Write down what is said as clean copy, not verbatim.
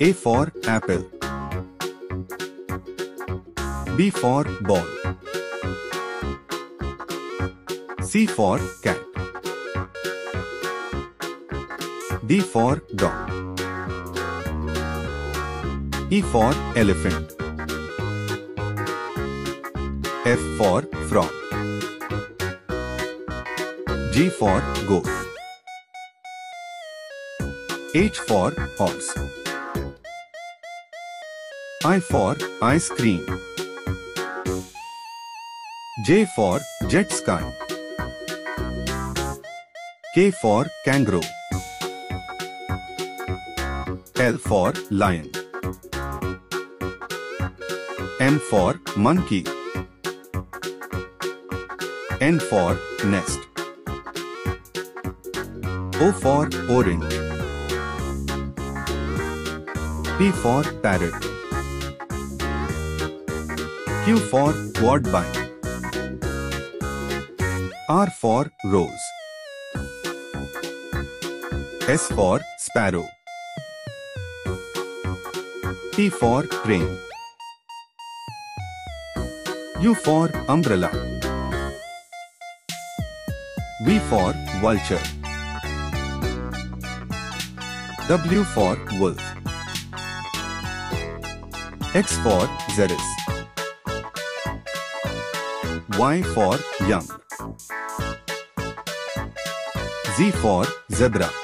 A for apple. B for ball. C for cat. D for dog. E for elephant. F for frog. G for goat. H for horse. I for ice cream. J for jet ski. K for kangaroo. L for lion. M for monkey. N for nest. O for orange. P for parrot. Q for woodbine. R for rose. S for sparrow. T for crane. U for umbrella. V for vulture. W for wolf. X for xeris. Y for young. Z for zebra.